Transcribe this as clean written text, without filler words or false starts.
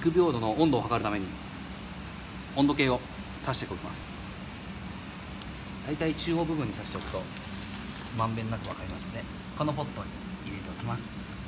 育苗土の温度を測るために温度計を挿しておきます。だいたい中央部分に挿しておくとまんべんなく分かりますので、このポットに入れておきます。